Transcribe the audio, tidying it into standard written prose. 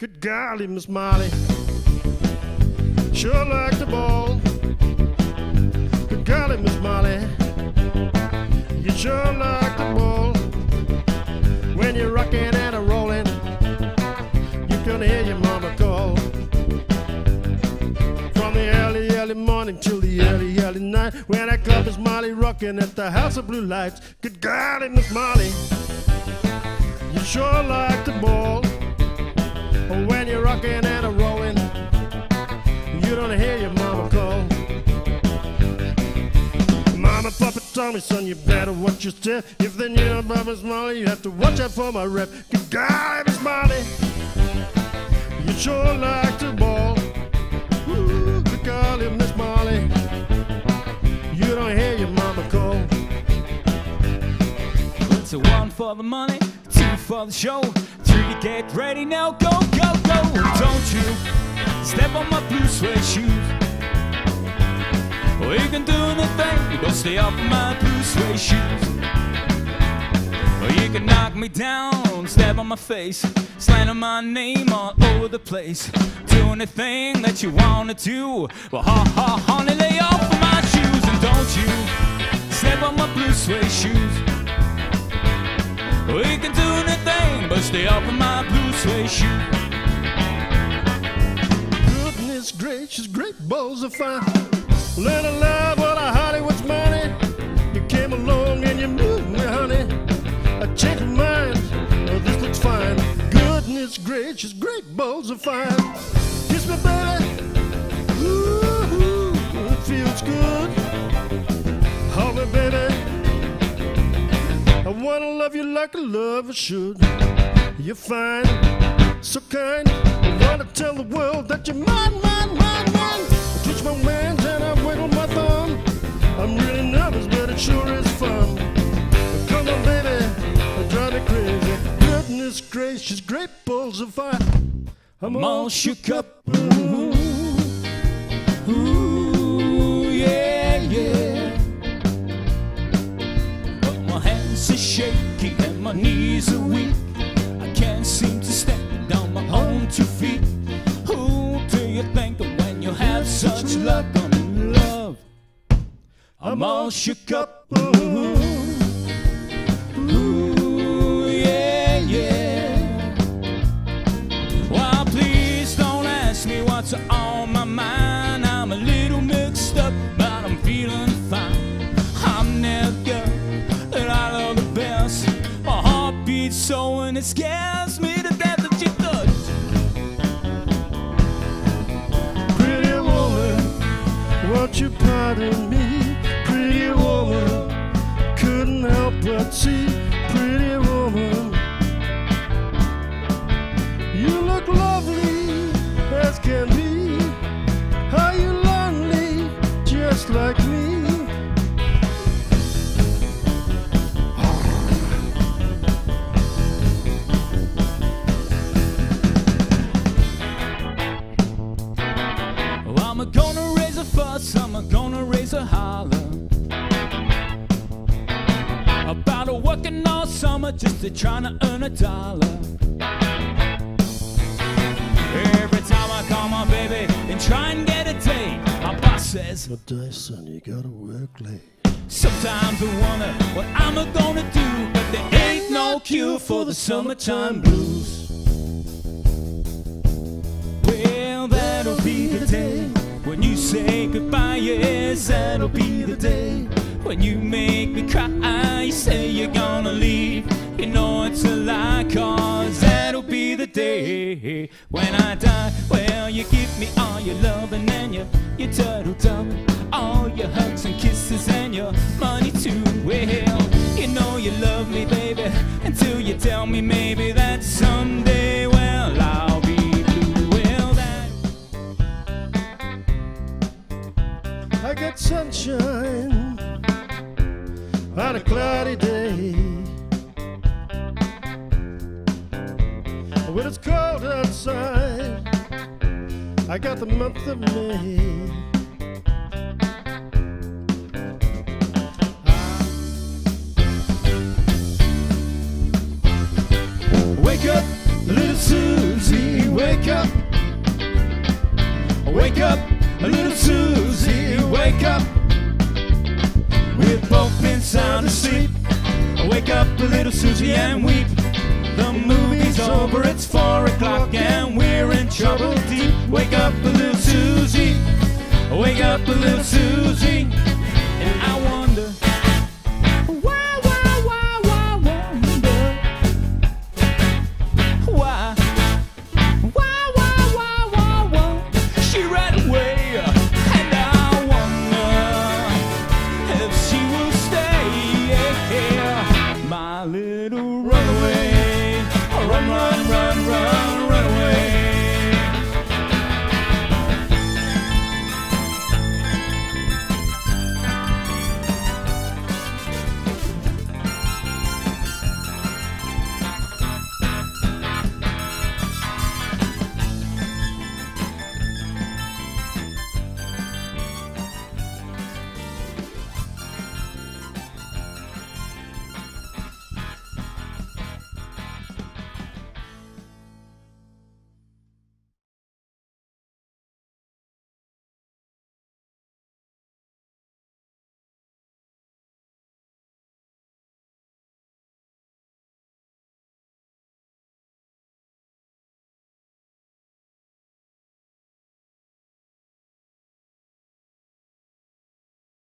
Good golly, Miss Molly, sure like the ball. Good golly, Miss Molly, you sure like the ball. When you're rocking and a rolling, you're gonna hear your mama call. From the early, early morning till the early, early night, when that club is Molly rocking at the House of Blue Lights. Good golly, Miss Molly, you sure like the ball. When you're rocking and a rolling, you don't hear your mama call. Mama, Papa told me, son, you better watch your step. If they knew about Miss Molly, you have to watch out for my rep. Good golly, Miss Molly, you sure like the ball. Ooh, good golly, Miss Molly, you don't hear your mama call. So 1 for the money, 2 for the show, 3 get ready now, go, go, go. Don't you step on my blue suede shoes. Well, you can do anything but stay off of my blue suede shoes. Well, you can knock me down, stab on my face, slander my name all over the place. Do anything that you wanna do. Well, ha ha, honey, lay off of my shoes. And don't you step on my blue suede shoes. We can do anything but stay off of my blue suede shoe. Goodness gracious, great balls of fire. Learn to love what I Hollywood's money. You came along and you moved me, honey. I changed my mind, oh, this looks fine. Goodness gracious, great balls of fire. Kiss me, baby, ooh, it feels good. Hold me, baby, I wanna love you like a lover should. You're fine, so kind. I wanna tell the world that you're mine, mine, mine, mine. I twitch my hands and I wiggle my thumb. I'm really nervous, but it sure is fun. Come on, baby, drive me crazy. Goodness gracious, great balls of fire. I'm all shook up. Ooh, Ooh, yeah, yeah. But my hands are shaky and my knees are weak. I can't seem to stand on my own 2 feet. Who do you think of when you have such luck? I'm in love. I'm all shook up. Ooh, ooh, yeah, yeah. Well, please don't ask me what's on my mind. I'm a little mixed up, but I'm feeling fine. I'm never good, and I love the best. My heart beats so and it scares me to death that you touch. Pretty woman, won't you pardon me? Pretty woman, couldn't help but see. Pretty woman, you look lovely as can be. Are you lonely just like me? Well, I'm gonna raise a fuss, I'm gonna raise a holler about a working all summer just to trying to earn $1. Every time I call my baby and try and get a date, my boss says, But Dyson, you gotta work late. sometimes I wonder what I'm gonna do, but there ain't no cure for the summertime blues. Well, that'll be the day when you say goodbye, yes, that'll be the day when you make me cry. You say you're gonna leave, you know it's a lie, cause that'll be the day when I die. Well, you give me all your loving and your turtle dove, all your hugs and kisses and your money too. Well, you know you love me, baby, until you tell me maybe that someday, well, I'll be blue. Well, that I got sunshine on a cloudy day. When it's cold outside, I got the month of May. Wake up, little Susie, wake Wake up, Wake up, little Susie, wake up. We've both been sound asleep. Wake up, little Susie, and weep. The movie's over, it's 4 o'clock, and we're in trouble deep. Wake up, little Susie, wake up, little Susie, and I want